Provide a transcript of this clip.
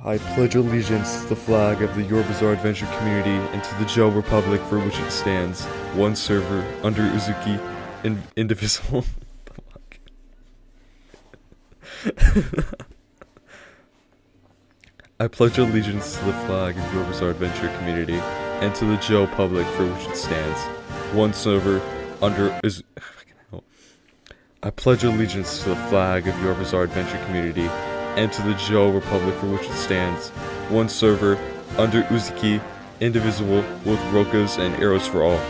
I pledge allegiance to the flag of the Your Bizarre Adventure community and to the Joe Republic for which it stands, one server, under Uzuki, indivisible. I pledge allegiance to the flag of Your Bizarre Adventure community and to the Joe Public for which it stands, one server, under I pledge allegiance to the flag of Your Bizarre Adventure community and to the Joe Republic for which it stands, one server, under Uzuki, indivisible, with rokas and arrows for all.